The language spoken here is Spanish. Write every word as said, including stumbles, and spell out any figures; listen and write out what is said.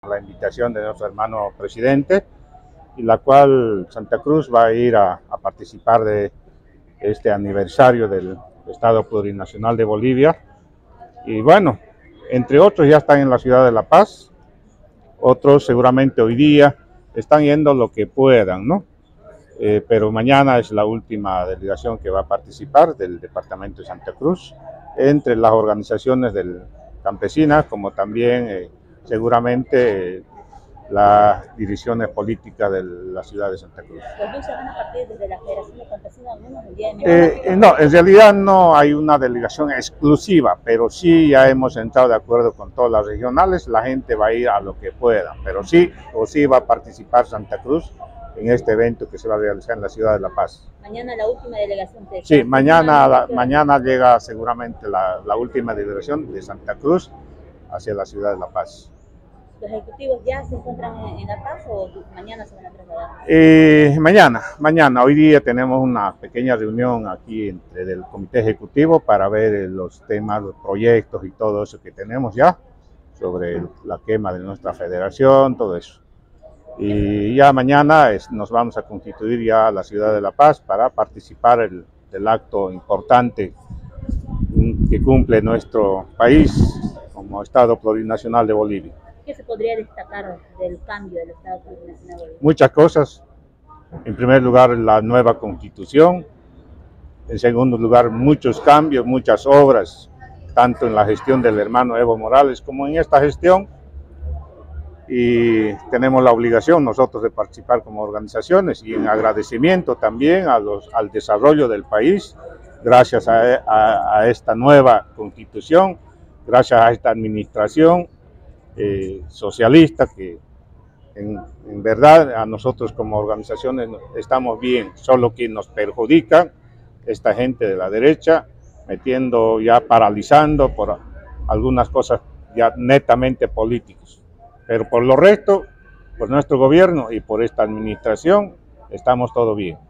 la invitación de nuestro hermano presidente, y la cual Santa Cruz va a ir a, a participar de este aniversario del Estado Plurinacional de Bolivia. Y bueno, entre otros ya están en la ciudad de La Paz, otros seguramente hoy día están yendo lo que puedan, ¿no? Eh, pero mañana es la última delegación que va a participar del departamento de Santa Cruz, entre las organizaciones del campesinas, como también eh, seguramente eh, las direcciones políticas de la ciudad de Santa Cruz. ¿Los buses van a partir desde la Federación de Campesinos algunos el día de mañana? Eh, no, en realidad no hay una delegación exclusiva, pero sí ya hemos entrado de acuerdo con todas las regionales, la gente va a ir a lo que pueda, pero sí o sí va a participar Santa Cruz en este evento que se va a realizar en la ciudad de La Paz. Mañana la última delegación. De sí, mañana, la, mañana llega seguramente la, la última delegación de Santa Cruz hacia la ciudad de La Paz. ¿Los ejecutivos ya se encuentran en, en La Paz o mañana se van a trasladar? Eh, mañana, mañana. Hoy día tenemos una pequeña reunión aquí entre del comité ejecutivo para ver los temas, los proyectos y todo eso que tenemos ya sobre la quema de nuestra federación, todo eso. Y ya mañana es, nos vamos a constituir ya a la ciudad de La Paz para participar el, del acto importante que cumple nuestro país como Estado Plurinacional de Bolivia. ¿Qué se podría destacar del cambio del Estado Plurinacional de Bolivia? Muchas cosas. En primer lugar, la nueva Constitución. En segundo lugar, muchos cambios, muchas obras, tanto en la gestión del hermano Evo Morales como en esta gestión. Y tenemos la obligación nosotros de participar como organizaciones y en agradecimiento también a los, al desarrollo del país, gracias a, a, a esta nueva Constitución, gracias a esta administración Eh, socialista que en, en verdad a nosotros como organizaciones estamos bien, solo que nos perjudican esta gente de la derecha, metiendo ya, paralizando por algunas cosas ya netamente políticas, pero por lo resto, por nuestro gobierno y por esta administración estamos todo bien.